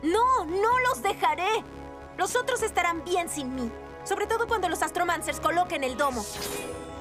No, no los dejaré. Los otros estarán bien sin mí. Sobre todo cuando los Astromancers coloquen el domo.